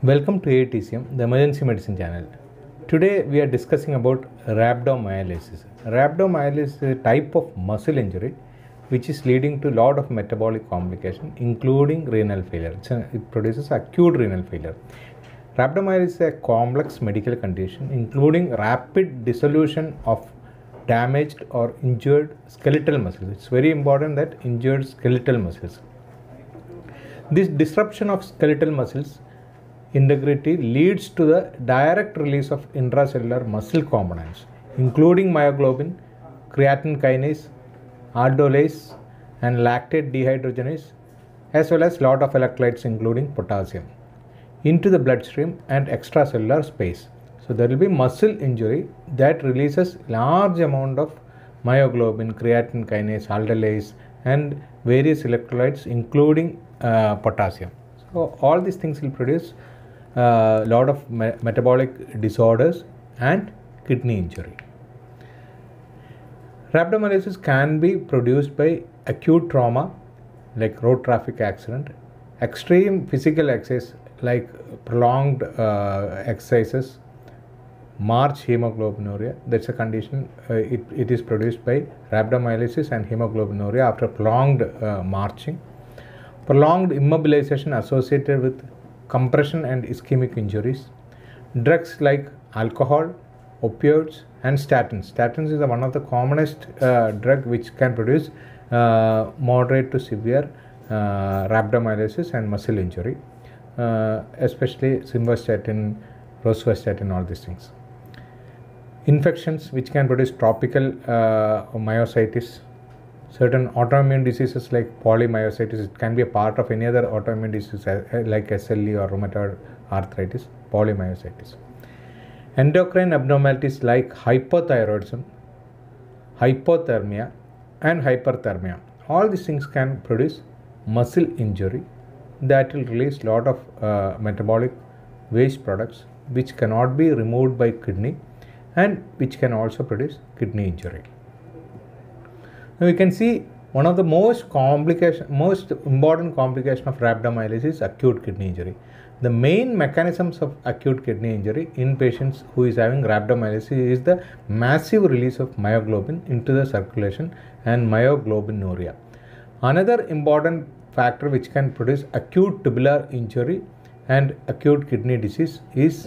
Welcome to ATCM, the emergency medicine channel. Today we are discussing about rhabdomyolysis. Rhabdomyolysis is a type of muscle injury which is leading to a lot of metabolic complications including renal failure. It produces acute renal failure. Rhabdomyolysis is a complex medical condition including rapid dissolution of damaged or injured skeletal muscles. It's very important that injured skeletal muscles. This disruption of skeletal muscles integrity leads to the direct release of intracellular muscle components including myoglobin, creatine kinase, aldolase and lactate dehydrogenase as well as lot of electrolytes including potassium into the bloodstream and extracellular space. So there will be muscle injury that releases large amount of myoglobin, creatine kinase, aldolase and various electrolytes including potassium. So all these things will produce a lot of metabolic disorders and kidney injury. Rhabdomyolysis can be produced by acute trauma like road traffic accident, extreme physical exercise like prolonged exercises, March hemoglobinuria. That's a condition. It is produced by rhabdomyolysis and hemoglobinuria after prolonged marching. Prolonged immobilization associated with compression and ischemic injuries. Drugs like alcohol, opioids and statins. Statins is one of the commonest drug which can produce moderate to severe rhabdomyolysis and muscle injury, especially simvastatin, rosuvastatin, all these things. Infections which can produce tropical myositis. Certain autoimmune diseases like polymyositis, it can be a part of any other autoimmune disease like SLE or rheumatoid arthritis, polymyositis. Endocrine abnormalities like hypothyroidism, hypothermia and hyperthermia. All these things can produce muscle injury that will release lot of metabolic waste products which cannot be removed by kidney and which can also produce kidney injury. Now we can see one of the most important complication of rhabdomyolysis is acute kidney injury. The main mechanisms of acute kidney injury in patients who is having rhabdomyolysis is the massive release of myoglobin into the circulation and myoglobinuria. Another important factor which can produce acute tubular injury and acute kidney disease is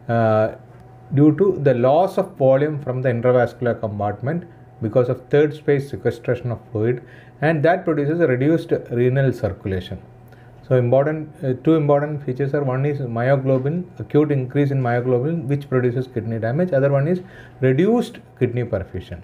due to the loss of volume from the intravascular compartment because of third space sequestration of fluid, and that produces a reduced renal circulation. So two important features are, one is myoglobin, acute increase in myoglobin which produces kidney damage, other one is reduced kidney perfusion.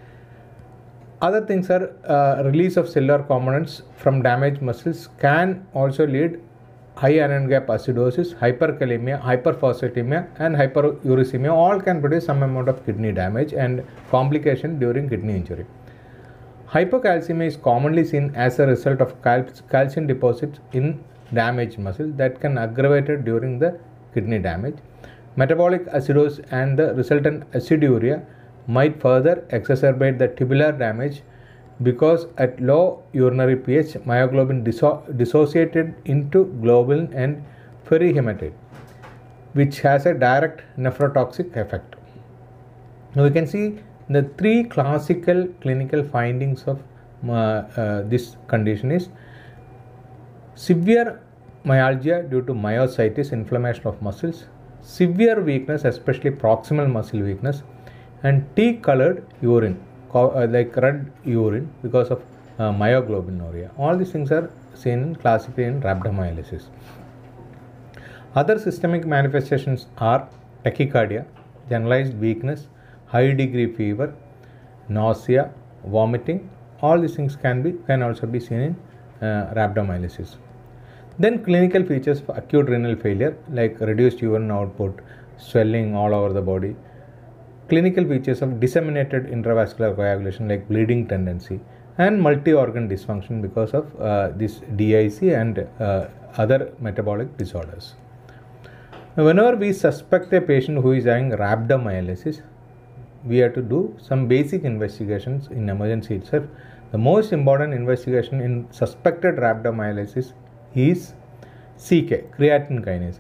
Other things are release of cellular components from damaged muscles can also lead high anion gap acidosis, hyperkalemia, hyperphosphatemia and hyperuricemia. All can produce some amount of kidney damage and complication during kidney injury. Hypocalcemia is commonly seen as a result of calcium deposits in damaged muscle that can aggravate it during the kidney damage. Metabolic acidosis and the resultant aciduria might further exacerbate the tubular damage because at low urinary pH, myoglobin dissociated into globulin and perihematite, which has a direct nephrotoxic effect. Now we can see the three classical clinical findings of this condition is severe myalgia due to myositis, inflammation of muscles, severe weakness, especially proximal muscle weakness, and tea-colored urine, like red urine because of myoglobinuria. All these things are seen classically in rhabdomyolysis. Other systemic manifestations are tachycardia, generalized weakness, high degree fever, nausea, vomiting. All these things can also be seen in rhabdomyolysis. Then clinical features for acute renal failure like reduced urine output, swelling all over the body. Clinical features of disseminated intravascular coagulation like bleeding tendency and multi-organ dysfunction because of this DIC and other metabolic disorders. Now, whenever we suspect a patient who is having rhabdomyolysis, we have to do some basic investigations in emergency itself. The most important investigation in suspected rhabdomyolysis is CK, creatine kinase.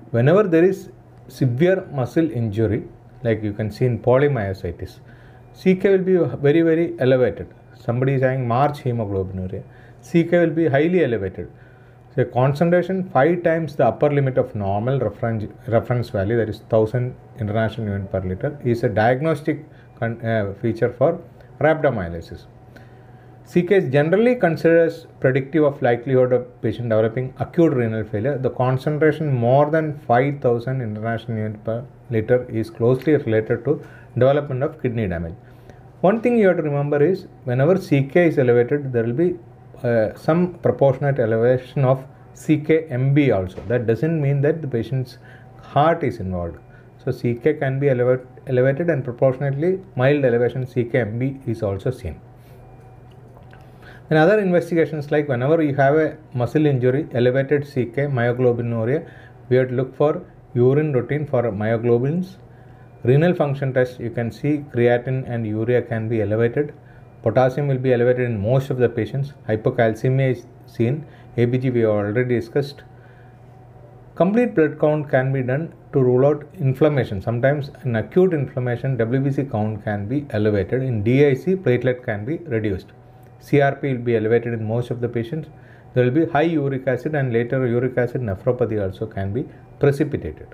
Whenever there is severe muscle injury, like you can see in polymyositis, CK will be very, very elevated. Somebody is having March hemoglobinuria, CK will be highly elevated. So concentration 5 times the upper limit of normal reference value, that is 1000 international unit per liter, is a diagnostic feature for rhabdomyolysis. CK is generally considered as predictive of likelihood of patient developing acute renal failure. The concentration more than 5000 international unit per liter is closely related to development of kidney damage. One thing you have to remember is whenever CK is elevated, there will be some proportionate elevation of CK-MB also. That doesn't mean that the patient's heart is involved. So CK can be elevated and proportionately mild elevation CK-MB is also seen. And other investigations, like whenever you have a muscle injury, elevated CK, myoglobinuria, we have to look for urine routine for myoglobins. Renal function test, you can see creatinine and urea can be elevated. Potassium will be elevated in most of the patients. Hypocalcemia is seen. ABG we have already discussed. Complete blood count can be done to rule out inflammation. Sometimes in acute inflammation, WBC count can be elevated. In DIC, platelet can be reduced. CRP will be elevated in most of the patients. There will be high uric acid and later uric acid nephropathy also can be precipitated.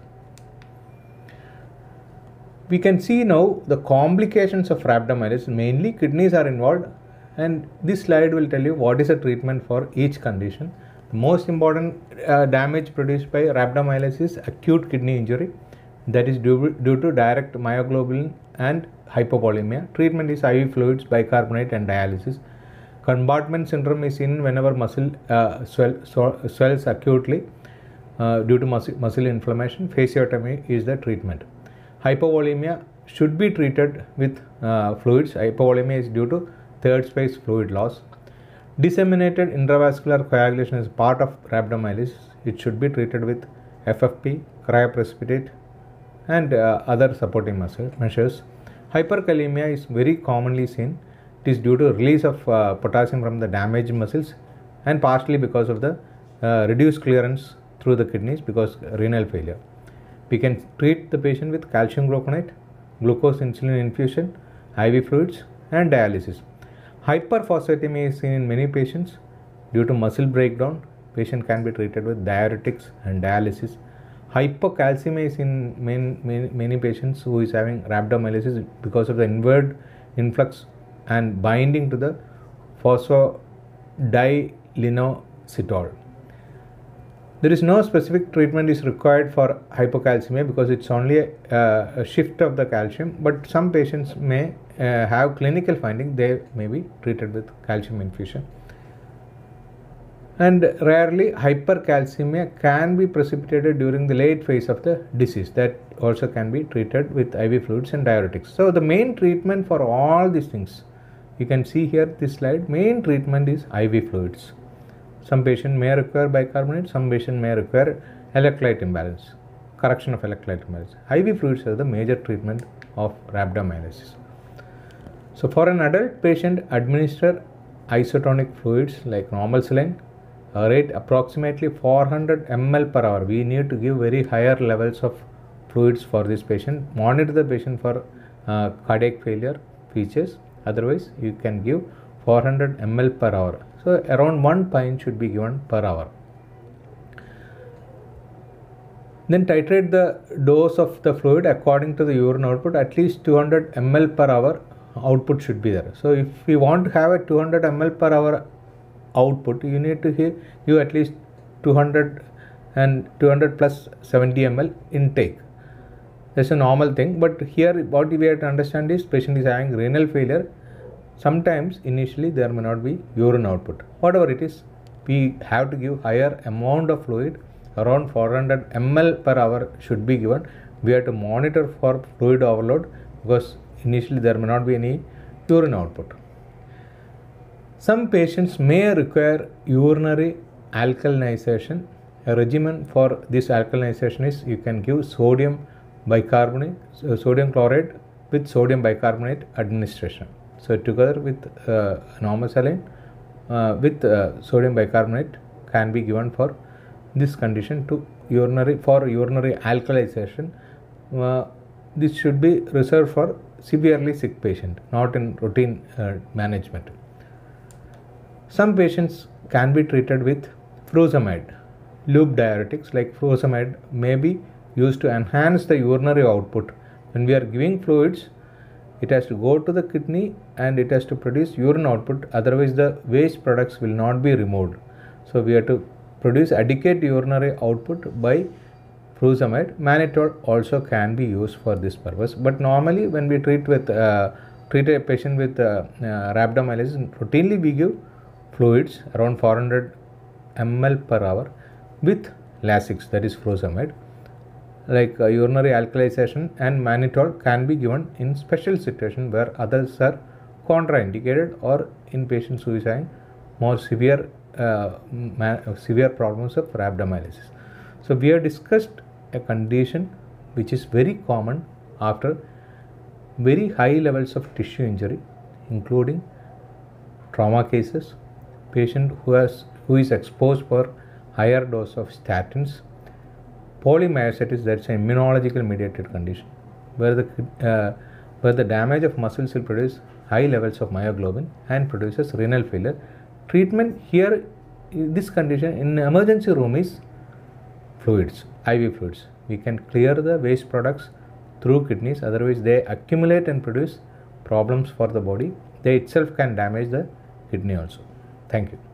We can see now the complications of rhabdomyolysis. Mainly kidneys are involved, and this slide will tell you what is the treatment for each condition. The most important damage produced by rhabdomyolysis is acute kidney injury, that is due to direct myoglobin and hypovolemia. Treatment is IV fluids, bicarbonate and dialysis. Compartment syndrome is seen whenever muscle swells acutely due to muscle inflammation. Fasciotomy is the treatment. Hypovolemia should be treated with fluids. Hypovolemia is due to third space fluid loss. Disseminated intravascular coagulation is part of rhabdomyolysis. It should be treated with FFP, cryoprecipitate and other supporting measures. Hyperkalemia is very commonly seen. It is due to release of potassium from the damaged muscles and partially because of the reduced clearance through the kidneys because renal failure. We can treat the patient with calcium gluconate, glucose insulin infusion, IV fluids and dialysis. Hyperphosphatemia is seen in many patients due to muscle breakdown. Patient can be treated with diuretics and dialysis. Hypocalcemia is in many patients who is having rhabdomyolysis because of the inward influx and binding to the phosphodilynositol. There is no specific treatment is required for hypocalcemia because it's only a shift of the calcium, but some patients may have clinical finding. They may be treated with calcium infusion. And rarely hypercalcemia can be precipitated during the late phase of the disease. That also can be treated with IV fluids and diuretics. So the main treatment for all these things, you can see here this slide, main treatment is IV fluids. Some patient may require bicarbonate, some patient may require electrolyte imbalance, correction of electrolyte imbalance. IV fluids are the major treatment of rhabdomyolysis. So for an adult patient, administer isotonic fluids like normal saline, rate approximately 400 ml per hour. We need to give very higher levels of fluids for this patient. Monitor the patient for cardiac failure features. Otherwise, you can give 400 ml per hour. So around 1 pint should be given per hour. Then titrate the dose of the fluid according to the urine output. At least 200 ml per hour output should be there. So if you want to have a 200 ml per hour output, you need to give at least 200 and 200 plus 70 ml intake. That's a normal thing. But here what we have to understand is patient is having renal failure. Sometimes initially there may not be urine output. Whatever it is, we have to give higher amount of fluid. Around 400 ml per hour should be given. We have to monitor for fluid overload because initially there may not be any urine output. Some patients may require urinary alkalinization. A regimen for this alkalinization is you can give sodium bicarbonate, sodium chloride with sodium bicarbonate administration. So together with normal saline with sodium bicarbonate can be given for this condition to urinary alkalization. This should be reserved for severely sick patient, not in routine management. Some patients can be treated with furosemide. Loop diuretics like furosemide may be used to enhance the urinary output. When we are giving fluids, it has to go to the kidney and it has to produce urine output, otherwise the waste products will not be removed. So we have to produce adequate urinary output by furosemide. Mannitol also can be used for this purpose, but normally when we treat a patient with rhabdomyolysis, routinely we give fluids around 400 ml per hour with Lasix, that is furosemide. Like urinary alkalization and mannitol can be given in special situations where others are contraindicated, or in patients who is having more severe problems of rhabdomyolysis. So we have discussed a condition which is very common after very high levels of tissue injury, including trauma cases, patient who is exposed for higher dose of statins, polymyositis, that's an immunological mediated condition where the damage of muscles will produce high levels of myoglobin and produces renal failure. Treatment here, this condition in emergency room, is fluids, IV fluids. We can clear the waste products through kidneys, otherwise they accumulate and produce problems for the body. They itself can damage the kidney also. Thank you.